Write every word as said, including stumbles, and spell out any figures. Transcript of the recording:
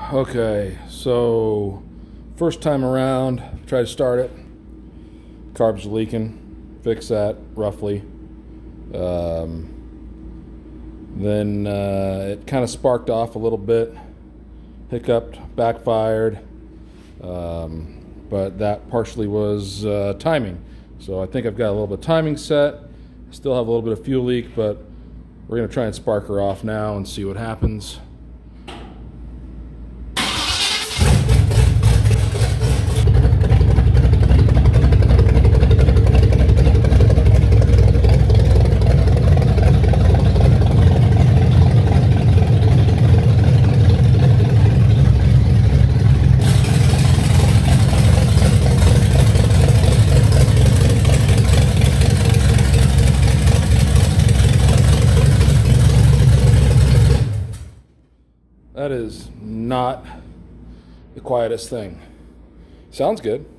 Okay, so first time around, try to start it. Carb's leaking. Fix that roughly. Um, then uh, it kind of sparked off a little bit, hiccuped, backfired, um, but that partially was uh, timing. So I think I've got a little bit of timing set. Still have a little bit of fuel leak, but we're going to try and spark her off now and see what happens. That is not the quietest thing. Sounds good.